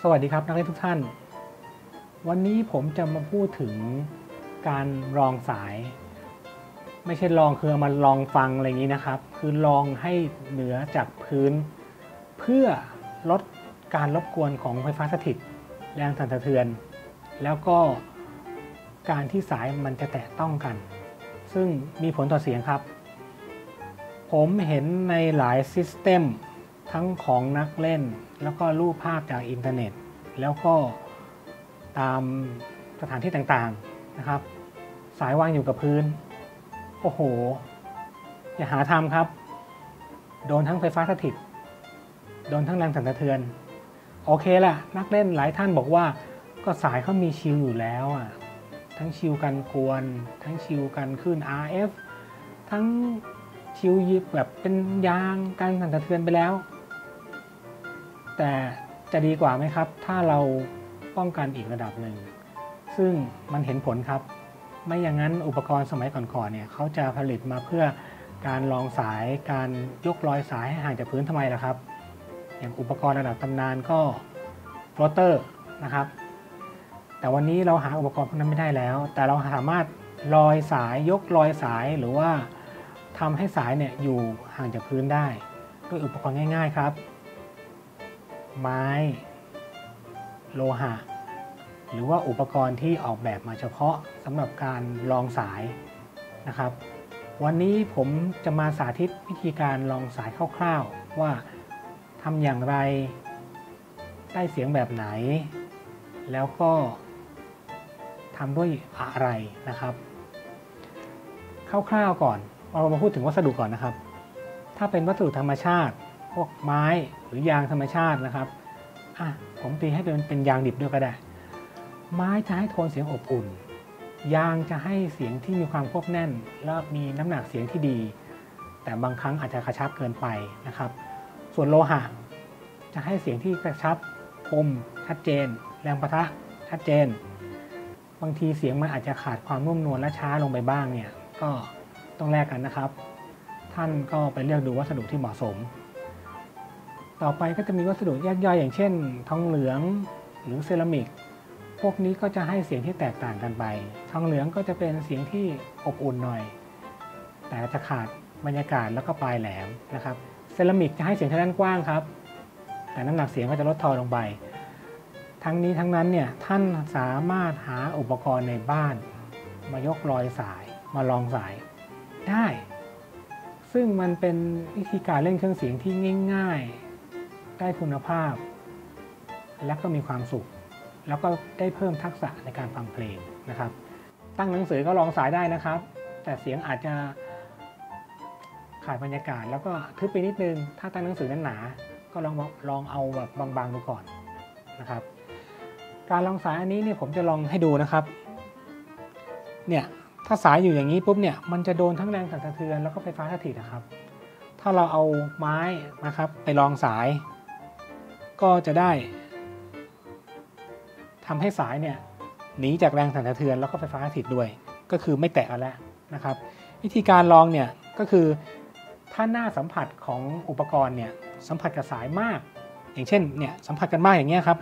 สวัสดีครับนักเรียนทุกท่านวันนี้ผมจะมาพูดถึงการลองสายไม่ใช่ลองคือมาลองฟังอะไรอย่างนี้นะครับคือลองให้เหนือจากพื้นเพื่อลดการรบกวนของไฟฟ้าสถิตแรงสั่นสะเทือนแล้วก็การที่สายมันจะแตะต้องกันซึ่งมีผลต่อเสียงครับผมเห็นในหลายซิสเต็มทั้งของนักเล่นแล้วก็รูปภาพจากอินเทอร์เน็ตแล้วก็ตามสถานที่ต่างๆนะครับสายวางอยู่กับพื้นโอ้โหอย่าหาทำครับโดนทั้งไฟฟ้าสถิตโดนทั้งแรงสั่นสะเทือนโอเคล่ะนักเล่นหลายท่านบอกว่าก็สายเขามีชิลอยู่แล้วอ่ะทั้งชิลกันกวนทั้งชิลกันคลื่น RF ทั้งชิลยิบแบบเป็นยางกันสั่นสะเทือนไปแล้วแต่จะดีกว่าไหมครับถ้าเราป้องกันอีกระดับหนึ่งซึ่งมันเห็นผลครับไม่อย่างนั้นอุปกรณ์สมัยก่อนๆเนี่ยเขาจะผลิตมาเพื่อการรองสายการยกลอยสายให้ห่างจากพื้นทำไมล่ะครับอย่างอุปกรณ์ระดับตำนานก็โฟลเตอร์นะครับแต่วันนี้เราหาอุปกรณ์พวกนั้นไม่ได้แล้วแต่เราสามารถลอยสายยกลอยสายหรือว่าทำให้สายเนี่ยอยู่ห่างจากพื้นได้ด้วยอุปกรณ์ง่ายๆครับไม้โลหะหรือว่าอุปกรณ์ที่ออกแบบมาเฉพาะสำหรับการลองสายนะครับวันนี้ผมจะมาสาธิตวิธีการลองสายคร่าวๆว่าทำอย่างไรได้เสียงแบบไหนแล้วก็ทำด้วยอะไรนะครับคร่าวๆก่อนเรามาพูดถึงวัสดุก่อนนะครับถ้าเป็นวัสดุธรรมชาติพวกไม้หรือยางธรรมชาตินะครับผมตีให้เป็นยางดิบด้วยก็ได้ไม้จะให้โทนเสียงอบอุ่นยางจะให้เสียงที่มีความควบแน่นและมีน้ำหนักเสียงที่ดีแต่บางครั้งอาจจะกระชับเกินไปนะครับส่วนโลหะจะให้เสียงที่กระชับคมชัดเจนแรงปะทะชัดเจนบางทีเสียงมันอาจจะขาดความนุ่มนวลและช้าลงไปบ้างเนี่ยก็ต้องแลกกันนะครับท่านก็ไปเลือกดูวัสดุที่เหมาะสมต่อไปก็จะมีวัสดุแยกย่อยอย่างเช่นทองเหลืองหรือเซรามิกพวกนี้ก็จะให้เสียงที่แตกต่างกันไปทองเหลืองก็จะเป็นเสียงที่อบอุ่นหน่อยแต่จะขาดบรรยากาศแล้วก็ปลายแหลมนะครับเซรามิกจะให้เสียงทางด้านกว้างครับแต่น้ำหนักเสียงก็จะลดทอนลงไปทั้งนี้ทั้งนั้นเนี่ยท่านสามารถหาอุปกรณ์ในบ้านมายกลอยสายมาลองสายได้ซึ่งมันเป็นวิธีการเล่นเครื่องเสียงที่ง่ายๆได้คุณภาพและก็มีความสุขแล้วก็ได้เพิ่มทักษะในการฟังเพลงนะครับตั้งหนังสือก็ลองสายได้นะครับแต่เสียงอาจจะขาดบรรยากาศแล้วก็ทึบไปนิดนึงถ้าตั้งหนังสือนั้นหนาก็ลองเอาแบบบางๆดูก่อนนะครับการลองสายอันนี้เนี่ยผมจะลองให้ดูนะครับเนี่ยถ้าสายอยู่อย่างนี้ปุ๊บเนี่ยมันจะโดนทั้งแรงสั่นสะเทือนแล้วก็ไฟฟ้าสถิตนะครับถ้าเราเอาไม้นะครับไปลองสายก็จะได้ทำให้สายเนี่ยหนีจากแรงสั่นสะเทือนแล้วก็ไฟฟ้าสถิตด้วยก็คือไม่แตะกันแล้วนะครับวิธีการลองเนี่ยก็คือถ้าหน้าสัมผัสของอุปกรณ์เนี่ยสัมผัสกับสายมากอย่างเช่นเนี่ยสัมผัสกันมากอย่างเงี้ยครับ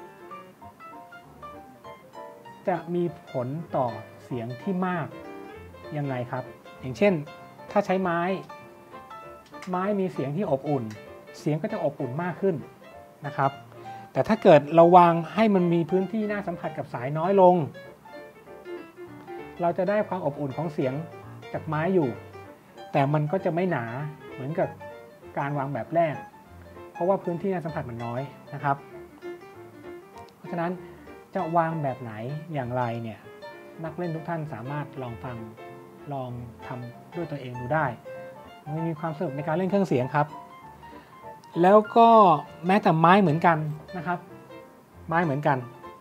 จะมีผลต่อเสียงที่มากยังไงครับอย่างเช่นถ้าใช้ไม้มีเสียงที่อบอุ่นเสียงก็จะอบอุ่นมากขึ้นนะครับแต่ถ้าเกิดเราวางให้มันมีพื้นที่หน้าสัมผัสกับสายน้อยลงเราจะได้ความอบอุ่นของเสียงจากไม้อยู่แต่มันก็จะไม่หนาเหมือนกับการวางแบบแรกเพราะว่าพื้นที่หน้าสัมผัสมันน้อยนะครับเพราะฉะนั้นจะวางแบบไหนอย่างไรเนี่ยนักเล่นทุกท่านสามารถลองฟังลองทำด้วยตัวเองดูได้มันมีความสนุกในการเล่นเครื่องเสียงครับแล้วก็แม้แต่ไม้เหมือนกันนะครับไม้เหมือนกัน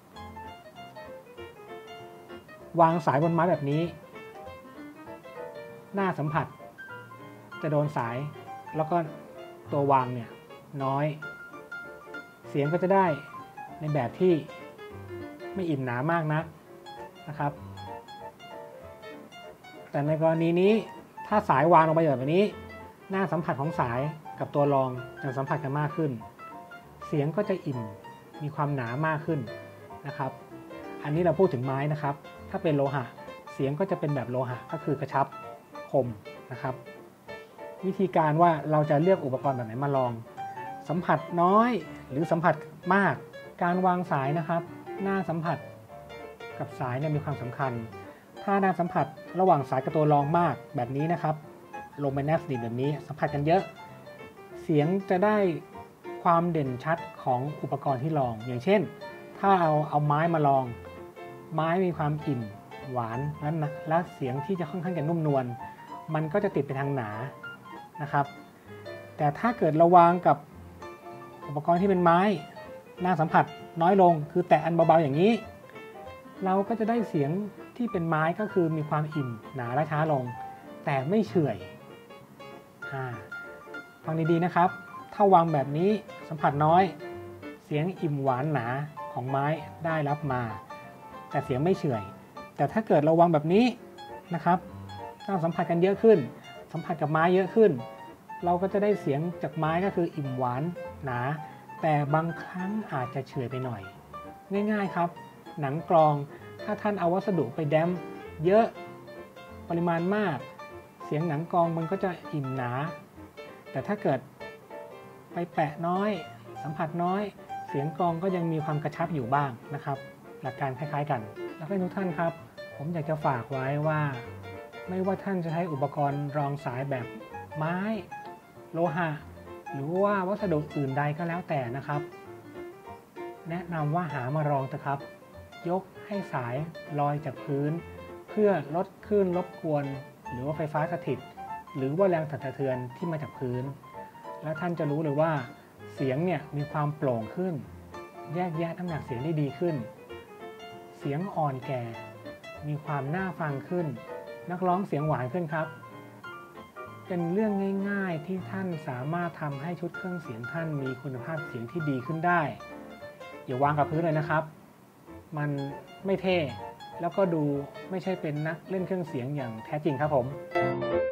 วางสายบนไม้แบบนี้หน้าสัมผัสจะโดนสายแล้วก็ตัววางเนี่ยน้อยเสียงก็จะได้ในแบบที่ไม่อิ่มหนามากนะครับแต่ในกรณีนี้ถ้าสายวางลงไปแบบนี้หน้าสัมผัสของสายกับตัวรองจะสัมผัสกันมากขึ้นเสียงก็จะอิ่มมีความหนามากขึ้นนะครับ อันนี้เราพูดถึงไม้นะครับถ้าเป็นโลหะเสียงก็จะเป็นแบบโลหะก็คือกระชับคมนะครับวิธีการว่าเราจะเลือกอุปกรณ์แบบไหนมาลองสัมผัสน้อยหรือสัมผัสมากการวางสายนะครับหน้าสัมผัสกับสายเนี่ยมีความสำคัญถ้าหน้าสัมผัสระหว่างสายกับตัวรองมากแบบนี้นะครับลงไปแนบสนิทแบบนี้สัมผัสกันเยอะเสียงจะได้ความเด่นชัดของอุปกรณ์ที่ลองอย่างเช่นถ้าเอาไม้มาลองไม้มีความอิ่มหวานและเสียงที่จะค่อนข้างจะนุ่มนวลมันก็จะติดไปทางหนานะครับแต่ถ้าเกิดระวางกับอุปกรณ์ที่เป็นไม้หน้าสัมผัสน้อยลงคือแตะอันเบาๆอย่างนี้เราก็จะได้เสียงที่เป็นไม้ก็คือมีความอิ่มหนาและช้าลงแต่ไม่เฉื่อยฟังดีๆนะครับถ้าวางแบบนี้สัมผัสน้อยเสียงอิ่มหวานหนาของไม้ได้รับมาแต่เสียงไม่เฉื่อยแต่ถ้าเกิดเราวางแบบนี้นะครับต้องสัมผัสกันเยอะขึ้นสัมผัสกับไม้เยอะขึ้นเราก็จะได้เสียงจากไม้ก็คืออิ่มหวานหนาแต่บางครั้งอาจจะเฉื่อยไปหน่อยง่ายๆครับหนังกรองถ้าท่านเอาวัสดุไปแดมเยอะปริมาณมากเสียงหนังกรองมันก็จะอิ่มหนาแต่ถ้าเกิดไปแปะน้อยสัมผัสน้อยเสียงกรองก็ยังมีความกระชับอยู่บ้างนะครับหลักการคล้ายๆกันแล้วก็ทุกท่านครับผมอยากจะฝากไว้ว่าไม่ว่าท่านจะใช้อุปกรณ์รองสายแบบไม้โลหะหรือว่าวัสดุอื่นใดก็แล้วแต่นะครับแนะนำว่าหามารองเถอะครับยกให้สายลอยจากพื้นเพื่อลดคลื่นรบกวนหรือว่าไฟฟ้าสถิตหรือว่าแรงสั่นสะเทือนที่มาจากพื้นแล้วท่านจะรู้เลยว่าเสียงเนี่ยมีความโปร่งขึ้นแยกแยะน้ำหนักเสียงได้ดีขึ้นเสียงอ่อนแก่มีความน่าฟังขึ้นนักร้องเสียงหวานขึ้นครับเป็นเรื่องง่ายๆที่ท่านสามารถทำให้ชุดเครื่องเสียงท่านมีคุณภาพเสียงที่ดีขึ้นได้อย่าวางกับพื้นเลยนะครับมันไม่เท่แล้วก็ดูไม่ใช่เป็นนักเล่นเครื่องเสียงอย่างแท้จริงครับผม